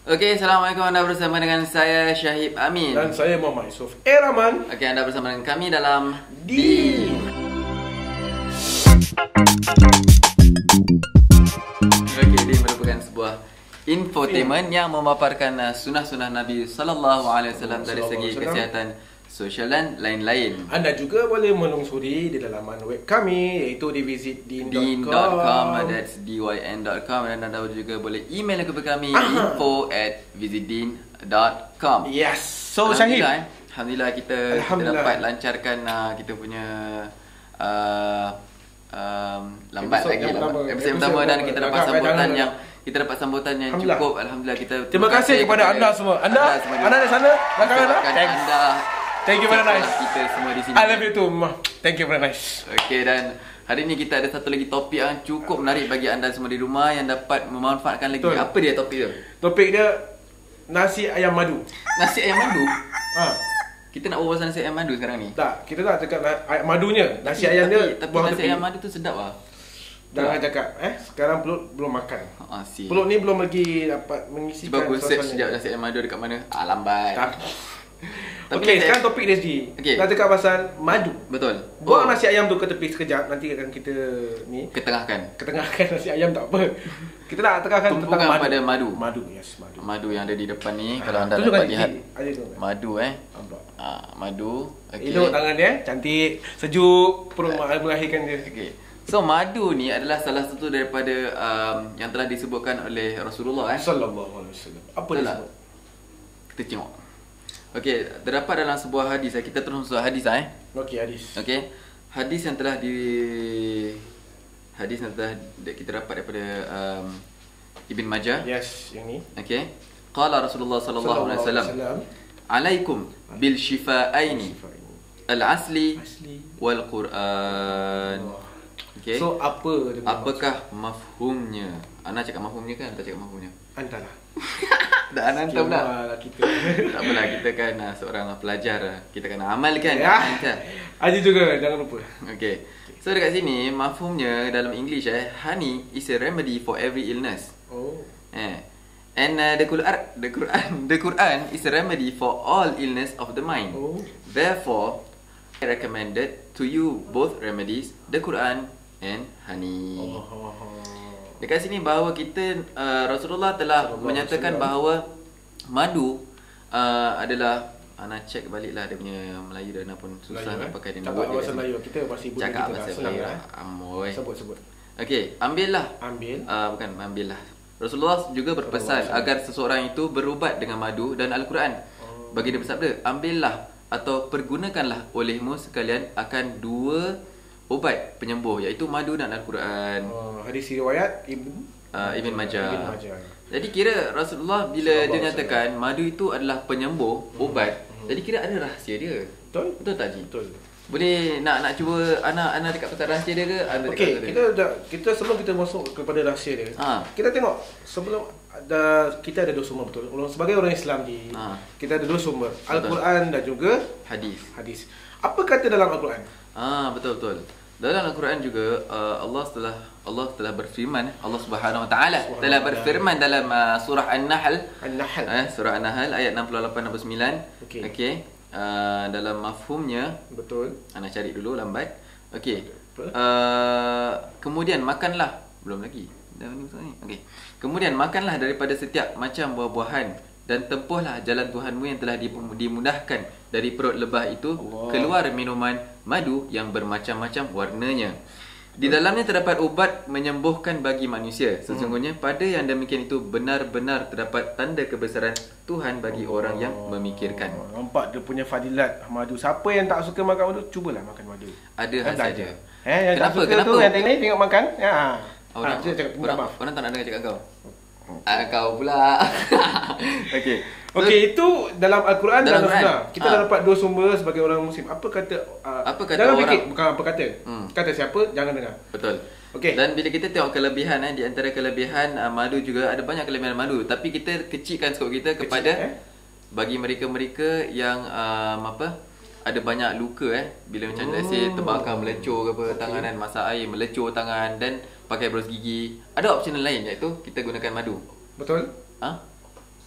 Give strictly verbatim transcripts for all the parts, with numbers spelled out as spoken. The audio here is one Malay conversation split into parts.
Okey, Assalamualaikum. Anda bersama dengan saya Syahib Amin. Dan saya Muhammad Yusof Eraman. Okey, anda bersama dengan kami dalam Din. Okey, ini merupakan sebuah infotainment yang memaparkan uh, sunnah-sunnah Nabi sallallahu alaihi wasallam dari segi kesihatan sosial dan lain-lain. Anda juga boleh menelusuri di laman web kami, iaitu di visit din dot com. din dot com, that's d y n dot com, dan anda juga boleh email kepada kami Aha. info at visitdin dot com. Yes. So Syahid, Alhamdulillah, eh. Alhamdulillah kita, kita Alhamdulillah. dapat lancarkan uh, kita punya uh, um, lambat Episode lagi yang lambat. pertama. Episode Episode pertama dan pertama. kita dapat Jangan, sambutan jangan, yang kita dapat sambutan yang Alhamdulillah. cukup. Alhamdulillah kita terima kasih kepada anda semua. Anda, semua anda di sana, belakang anda. disebabkan Thanks. anda Thank you very support nice. kita semua di sini. I love you too. Ma. Thank you very nice. Okey, dan hari ini kita ada satu lagi topik yang cukup menarik bagi anda semua di rumah yang dapat memanfaatkan lagi. Betul. Apa dia topik dia? Topik dia nasi ayam madu. Nasi ayam madu. Ha. Kita nak berbual pasal nasi ayam madu sekarang ni. Tak, kita tak cakap na- ayam madunya. Nasi Tapi- ayam dia tapi, tapi buang nasi tepi. ayam madu tu sedap lah. Jangan cakap eh sekarang perut belum makan. Ah, si. Perut ni belum lagi dapat mengisikan. Cuba aku search suasana. sekejap nasi ayam madu dekat mana. Ah, lambat. Tak. Tapi Okey, nasi- sekarang topik dia sendiri. Okey. Kita cakap pasal madu. Betul. Buang Oh, nasi ayam tu ke tepi sekejap. Nanti akan kita ni ketengahkan. ketengahkan nasi ayam tak apa. Kita nak tengahkan tentang Tumpukan madu. pada madu. Madu, yes, madu. Madu yang ada di depan ni. Kalau anda Tunjukkan dapat lihat. sikit. Ada tu. Madu eh. Nampak. Ah, madu. Okey. Elok tangan dia, cantik, sejuk, perut melahirkan dia. Okey. So madu ni adalah salah satu daripada um, yang telah disebutkan oleh Rasulullah eh. Sallallahu alaihi wasallam. Apa Betul dia tak? sebut? Kita tengok. Okey, terdapat dalam sebuah hadis eh. Kita terus masuk hadis eh. Okey, hadis. Okey. Hadis yang telah di hadis yang telah kita dapat daripada um, Ibn Majah. Yes, yang ni. Okey. Qala Rasulullah sallallahu alaihi wasallam, "Alaikum bil shifaaini, al-asli Asli. wal Quran." Okey. So apa dia? Apakah mafhumnya? Ana cakap mafhumnya kan? Tak cakap mafhumnya. Antalah. Tak ana hantar pula. Lah kita. Tak apalah, kita kan uh, seorang pelajar. Kita kena amalkan. Ya. Kan? Ada juga, jangan lupa. Okay. So dekat sini mafhumnya dalam English eh, honey is a remedy for every illness. Oh. Eh. And uh, the Quran the Quran the Quran is a remedy for all illness of the mind. Oh. Therefore, I recommended to you both remedies, the Quran and honey. Oh, oh, oh. Dekat sini bahawa kita uh, Rasulullah telah Sallallahu menyatakan alaihi bahawa madu uh, adalah ana check baliklah dia punya Melayu dan pun susah Melayu, nak eh? pakai dia Cakap word dia kat bahasa sini. Melayu, kita pasti boleh Cakap kita bahasa dah Melayu selera, lah. eh? Amoy. Sebut sebut. Okey, ambillah. Ambil. Uh, bukan ambillah. Rasulullah juga berpesan agar seseorang itu berubat dengan madu dan Al-Quran. Oh. Bagi dia bersabda, ambillah atau pergunakanlah olehmu sekalian akan dua ubat penyembuh, iaitu madu dan Al-Quran. Oh, hadis riwayat Ibn Uh, Ibn Majah. Ibn Majah. Jadi kira Rasulullah bila Sallallahu dia alaihi nyatakan madu itu adalah penyembuh, ubat. Jadi kira ada rahsia dia. Betul? Betul tak Ji? Betul. Boleh nak nak cuba anak anak dekat pasal rahsia dia ke? Anda dekat Okey, pasal kita dah kita sebelum kita masuk kepada rahsia dia. Ha. Kita tengok sebelum ada kita ada dua sumber betul. Orang sebagai orang Islam di Ha. kita ada dua sumber, Al-Quran dan juga hadis. hadis. Apa kata dalam Al-Quran? Ah, betul betul. Dalam Al-Quran juga uh, Allah telah Allah telah berfirman, Allah Subhanahu Wa Taala telah berfirman dalam uh, surah An-Nahl. An-Nahl. Eh, surah An-Nahl ayat enam puluh lapan enam puluh sembilan. Okey. Okey. Uh, dalam mafhumnya, Betul. ana cari dulu lambat. Okey. Apa? Uh, kemudian makanlah, belum lagi. Dah ni ni. Okey. Kemudian makanlah daripada setiap macam buah-buahan dan tempuhlah jalan Tuhanmu yang telah dimudahkan dari perut lebah itu. Allah. Keluar minuman madu yang bermacam-macam warnanya. Di dalamnya terdapat ubat menyembuhkan bagi manusia. Sesungguhnya pada yang demikian itu benar-benar terdapat tanda kebesaran Tuhan bagi orang yang memikirkan. Oh, nampak dia punya fadilat madu. Siapa yang tak suka makan madu, cubalah makan madu. Ada Kan khasiat belajar. dia. Eh, yang Kenapa? tak suka Kenapa? tu yang tengok ni tengok makan. Ya. Oh, ha, nak, saya cakap minta orang, maaf. orang tak nak dengar cakap kau. Ah, kau pula. Okey. So, Okey, itu dalam Al-Quran dan Dalam Quran. Sunnah. Kita Ha. dah dapat dua sumber sebagai orang Muslim. Apa kata uh, Apa kata jangan orang? fikir, bukan apa kata. Hmm. Kata siapa, jangan dengar. Betul. Okey. Dan bila kita tengok kelebihan eh, di antara kelebihan uh, madu juga ada banyak kelebihan madu, tapi kita kecilkan skop kita Kecil, kepada eh? bagi mereka-mereka yang um, apa ada banyak luka eh bila macam Oh. let's say terbakar melecur ke apa, okay. tangan kan masak air melecur tangan dan pakai berus gigi. Ada option lain iaitu kita gunakan madu. Betul? Ha?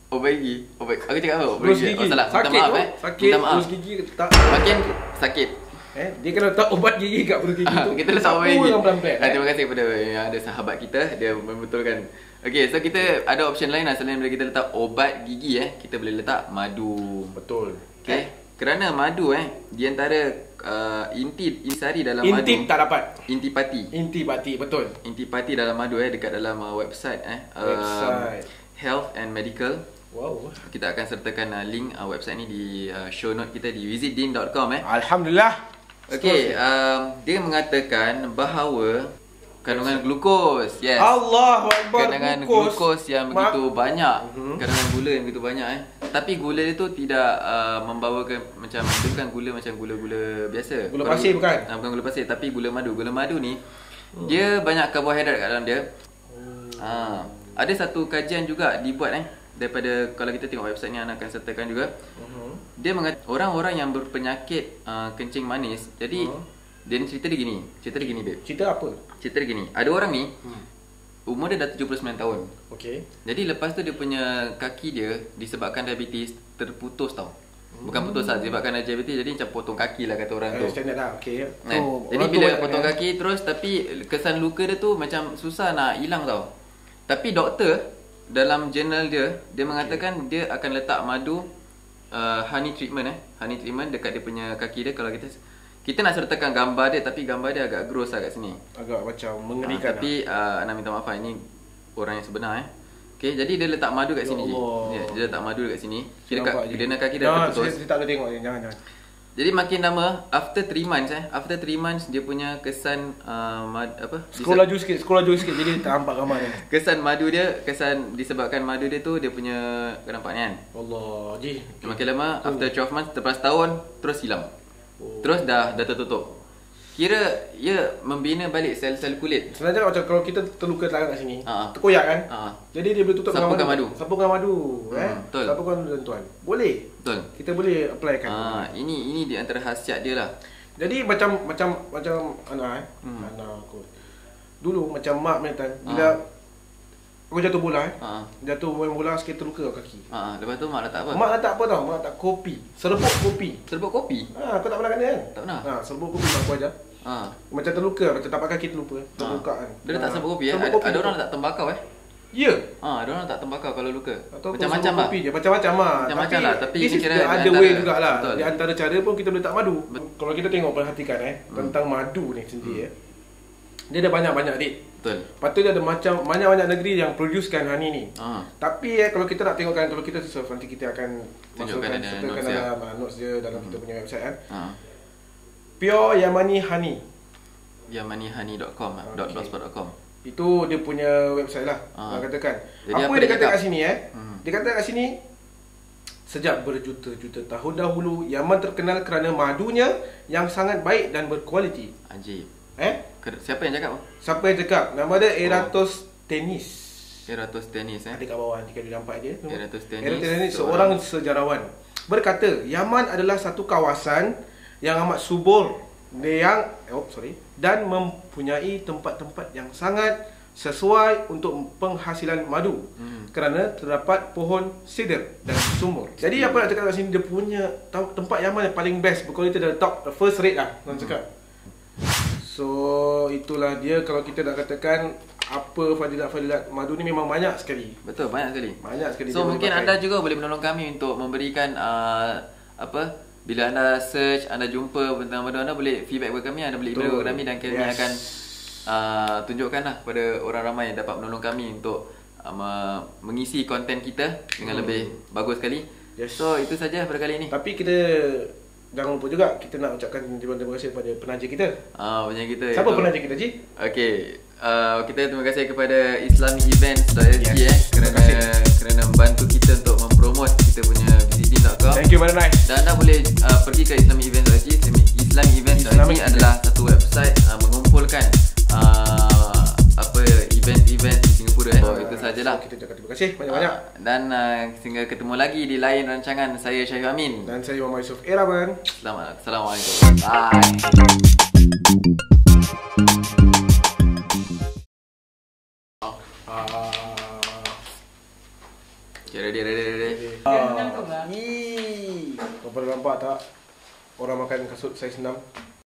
Obat gigi. Obat. Aku cakap apa? Obat Berus gigi. gigi. Oh salah. Minta Sakit maaf tu. eh. Sakit. Minta maaf. Berus gigi tak. Makin sakit. Eh, dia kena letak obat gigi kat berus gigi tu. Kita letak obat Sapu gigi. yang pelan-pelan. Ah, terima kasih kepada yang ada sahabat kita, dia membetulkan. Okey, so kita ada option lain lah selain daripada kita letak obat gigi eh, kita boleh letak madu. Betul. Okey. Kerana madu eh di antara uh, inti insari dalam madu. Intip tak dapat. Intipati. Intipati, betul. Intipati dalam madu eh dekat dalam uh, website eh. Uh, Website. Health and Medical. Wow. Kita akan sertakan uh, link uh, website ni di uh, show note kita di visit din dot com eh. Alhamdulillah. Okey, um, dia mengatakan bahawa kandungan glukos, yes. Allahu Akbar. Kandungan glukos, glukos yang begitu Ma- banyak, Mhm. kandungan gula yang begitu banyak eh. Tapi gula itu tidak uh, membawakan macam dia bukan gula macam gula-gula biasa. Gula pasir bukan? Ah, bukan gula pasir tapi gula madu. Gula madu ni hmm. dia banyak karbohidrat kat dalam dia. Hmm. Ha, ada satu kajian juga dibuat eh daripada kalau kita tengok website ni anak akan sertakan juga. Uh-huh. Dia mengatakan orang-orang yang berpenyakit uh, kencing manis. Jadi uh-huh. dia ni cerita dia gini. Cerita dia gini babe. Cerita apa? Cerita dia gini. Ada orang ni Hmm. umur dia dah tujuh puluh sembilan tahun. Okey. Jadi lepas tu dia punya kaki dia disebabkan diabetes terputus tau. Bukan putus lah, disebabkan ada diabetes jadi macam potong kaki lah kata orang tu. Eh, standard lah. Okey. Kan? Oh, Jadi orang bila tu potong kan, kaki terus tapi kesan luka dia tu macam susah nak hilang tau. Tapi doktor dalam jurnal dia dia mengatakan dia akan letak madu uh, honey treatment eh. Honey treatment dekat dia punya kaki dia. Kalau kita kita nak sertakan gambar dia tapi gambar dia agak gross lah kat sini. agak macam Uh, mengerikan. tapi uh, nak minta maaf lah, ini orang yang sebenar eh. Okey, jadi dia letak madu kat Ya sini je. Allah. Ya, dia letak madu dekat sini. Kira Nampak kat je. kena kaki dah Jangan, terputus. Saya, saya tak boleh tengok ni. Jangan, jangan. Jadi makin lama after three months eh, after three months dia punya kesan uh, mad, apa? Scroll laju sikit, scroll laju sikit jadi tak nampak gambar dia. Kesan madu dia, kesan disebabkan madu dia tu dia punya kau nampak ni kan. Allah, ji. Makin lama after twelve months lepas tahun terus hilang. Oh. Terus dah dah tertutup. Kira ia membina balik sel-sel kulit. Sebenarnya macam kalau kita terluka tangan kat sini, Ha. terkoyak kan? Ha. Jadi dia boleh tutup Sapukan dengan madu. madu. Sapukan madu, Hmm, eh. betul. Sapukan dan tuan. Boleh. Betul. Kita boleh applykan. Ah, ini ini di antara khasiat dia lah. Jadi macam macam macam Ana eh. Hmm. Ana aku. Dulu macam mak punya time bila Ah. aku jatuh bola eh. Ha. Jatuh main bola sikit terluka kat kaki. Ha, lepas tu mak letak apa? Mak letak apa tau? Mak letak kopi. Serbuk kopi. Serbuk kopi. Ha, kau tak pernah kena kan? Tak pernah. Ha, serbuk kopi mak aku ajar. Ha. Macam terluka, macam tapak kaki terluka, terluka kan. Dia letak Ha, serbuk kopi eh. serbuk Ada, kopi ada tu. orang letak tembakau eh. Ya. Ha, ada orang letak tembakau kalau luka. Atau Macam-macam serbuk lah. kopi je, macam-macam lah. Macam-macam lah, tapi this ini is kira the di other antara- way jugalah. betul. Di antara cara pun kita boleh letak madu. Bet- Kalau kita tengok perhatikan eh Hmm. tentang madu ni sendiri eh. Dia ada banyak-banyak dik. Betul. Lepas tu dia ada macam banyak-banyak negeri yang producekan honey ni. Ha. Tapi eh kalau kita nak tengokkan, kalau kita sesuai nanti kita akan Tunjukkan masukkan ada sertakan notes dia. dalam uh, notes dia dalam kita punya website kan. Ha. Pure Yamani Honey. yamani honey dot com Okay. dot blogspot dot com. Itu dia punya website lah. Ah. Nak katakan. Jadi apa apa yang dia dia kata cakap? kat sini eh? Hmm. Dia kata kat sini sejak berjuta-juta tahun dahulu Yaman terkenal kerana madunya yang sangat baik dan berkualiti. Ajib. Eh? Ker- Siapa yang cakap? Siapa yang cakap? Nama dia Eratosthenes. Eratosthenes eh. Ada kat bawah jika dia nampak dia. Eratosthenes, Eratosthenes seorang sejarawan berkata, Yaman adalah satu kawasan yang amat subur yang oh sorry dan mempunyai tempat-tempat yang sangat sesuai untuk penghasilan madu Hmm. kerana terdapat pohon cedar dan sumur. Jadi apa nak cakap kat sini, dia punya tam- tempat Yaman yang paling best, berkualiti dari top, the first rate lah nak cakap. So itulah dia, kalau kita nak katakan apa fadilat-fadilat madu ni memang banyak sekali. Betul, banyak sekali. Banyak sekali. So dia boleh mungkin pakai. anda juga boleh menolong kami untuk memberikan uh, apa bila anda search, anda jumpa tentang madu, anda boleh feedback kepada kami, anda boleh email Betul. kepada kami dan kami Yes. akan uh, tunjukkan lah kepada orang ramai yang dapat menolong kami untuk uh, mengisi konten kita dengan Hmm. lebih bagus sekali. Yes. So itu saja pada kali ini. Tapi kita jangan lupa juga kita nak ucapkan terima kasih kepada penaja kita. Ah, uh, kita. Siapa penaja kita, Ji? Okey, uh, kita terima kasih kepada islami events dot s g Yes, eh terima kerana kasih. kerana membantu kita untuk mempromot kita punya visit din dot com. Thank you very nice. Dan anda boleh uh, pergi ke islami events dot s g. islami events dot s g Islamic adalah satu website uh, mengumpulkan uh, apa event-event di Singapura eh. So itu sajalah. So, kita ucapkan terima kasih banyak-banyak. Uh, dan uh, sehingga ketemu lagi di lain rancangan. Saya Syahid Amin. Dan saya Muhammad Yusof Eraban. Selamat. Assalamualaikum. Bye. Ah, Okay, ready? ready, ready, ready. Jangan gantung lah. Ih, kau pernah nampak tak orang makan kasut saiz enam?